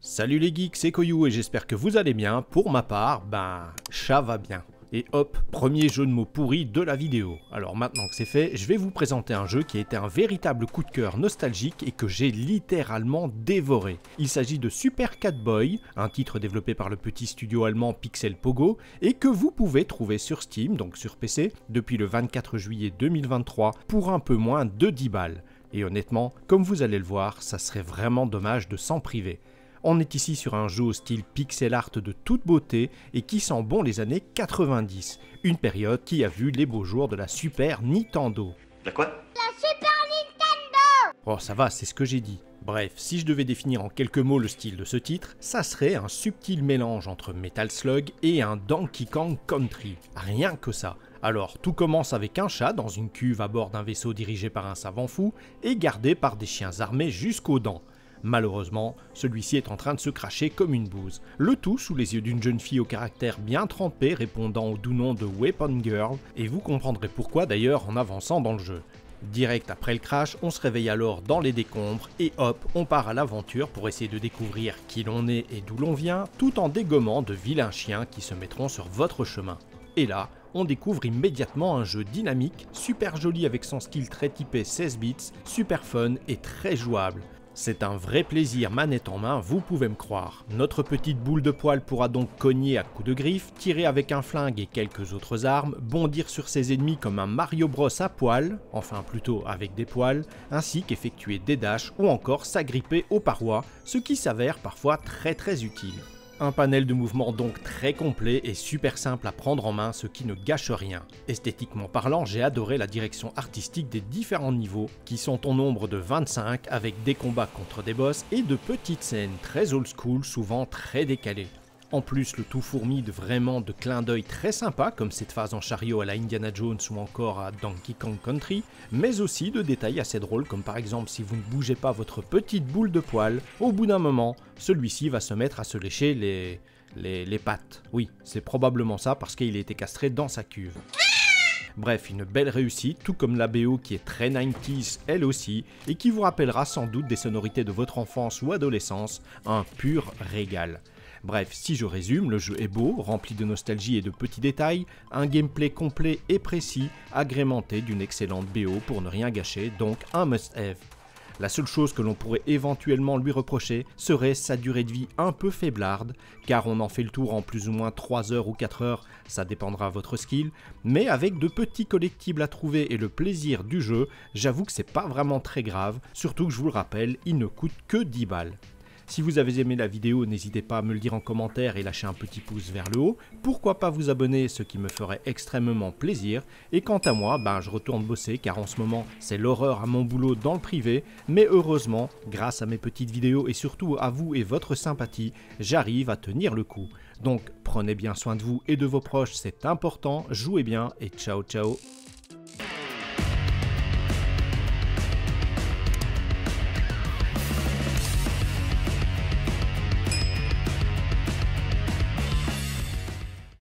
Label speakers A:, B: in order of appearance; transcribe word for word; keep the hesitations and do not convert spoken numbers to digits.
A: Salut les geeks, c'est Koyou et j'espère que vous allez bien. Pour ma part, ben, ça va bien. Et hop, premier jeu de mots pourri de la vidéo. Alors maintenant que c'est fait, je vais vous présenter un jeu qui a été un véritable coup de cœur nostalgique et que j'ai littéralement dévoré. Il s'agit de Super Cat Boy, un titre développé par le petit studio allemand Pixel Pogo et que vous pouvez trouver sur Steam, donc sur P C, depuis le vingt-quatre juillet deux mille vingt-trois pour un peu moins de dix balles. Et honnêtement, comme vous allez le voir, ça serait vraiment dommage de s'en priver. On est ici sur un jeu au style pixel art de toute beauté et qui sent bon les années quatre-vingt-dix, une période qui a vu les beaux jours de la Super Nintendo.
B: La quoi?
C: La Super Nintendo!
A: Oh ça va, c'est ce que j'ai dit. Bref, si je devais définir en quelques mots le style de ce titre, ça serait un subtil mélange entre Metal Slug et un Donkey Kong Country. Rien que ça. Alors, tout commence avec un chat dans une cuve à bord d'un vaisseau dirigé par un savant fou et gardé par des chiens armés jusqu'aux dents. Malheureusement, celui-ci est en train de se cracher comme une bouse. Le tout sous les yeux d'une jeune fille au caractère bien trempé répondant au doux nom de Weapon Girl, et vous comprendrez pourquoi d'ailleurs en avançant dans le jeu. Direct après le crash, on se réveille alors dans les décombres et hop, on part à l'aventure pour essayer de découvrir qui l'on est et d'où l'on vient, tout en dégommant de vilains chiens qui se mettront sur votre chemin. Et là, on découvre immédiatement un jeu dynamique, super joli avec son style très typé seize bits, super fun et très jouable. C'est un vrai plaisir manette en main, vous pouvez me croire. Notre petite boule de poil pourra donc cogner à coups de griffe, tirer avec un flingue et quelques autres armes, bondir sur ses ennemis comme un Mario Bros à poil, enfin plutôt avec des poils, ainsi qu'effectuer des dashs ou encore s'agripper aux parois, ce qui s'avère parfois très très utile. Un panel de mouvements donc très complet et super simple à prendre en main, ce qui ne gâche rien. Esthétiquement parlant, j'ai adoré la direction artistique des différents niveaux, qui sont au nombre de vingt-cinq avec des combats contre des boss et de petites scènes très old school, souvent très décalées. En plus, le tout fourmille de vraiment de clins d'œil très sympas comme cette phase en chariot à la Indiana Jones ou encore à Donkey Kong Country, mais aussi de détails assez drôles comme par exemple si vous ne bougez pas votre petite boule de poil, au bout d'un moment, celui-ci va se mettre à se lécher les... les, les pattes. Oui, c'est probablement ça parce qu'il a été castré dans sa cuve. Bref, une belle réussite, tout comme la B O qui est très quatre-vingt-dix elle aussi, et qui vous rappellera sans doute des sonorités de votre enfance ou adolescence, un pur régal. Bref, si je résume, le jeu est beau, rempli de nostalgie et de petits détails, un gameplay complet et précis, agrémenté d'une excellente B O pour ne rien gâcher, donc un must-have. La seule chose que l'on pourrait éventuellement lui reprocher serait sa durée de vie un peu faiblarde, car on en fait le tour en plus ou moins trois heures ou quatre heures, ça dépendra de votre skill, mais avec de petits collectibles à trouver et le plaisir du jeu, j'avoue que c'est pas vraiment très grave, surtout que je vous le rappelle, il ne coûte que dix balles. Si vous avez aimé la vidéo, n'hésitez pas à me le dire en commentaire et lâcher un petit pouce vers le haut. Pourquoi pas vous abonner, ce qui me ferait extrêmement plaisir. Et quant à moi, ben je retourne bosser car en ce moment c'est l'horreur à mon boulot dans le privé. Mais heureusement, grâce à mes petites vidéos et surtout à vous et votre sympathie, j'arrive à tenir le coup. Donc prenez bien soin de vous et de vos proches, c'est important, jouez bien et ciao ciao.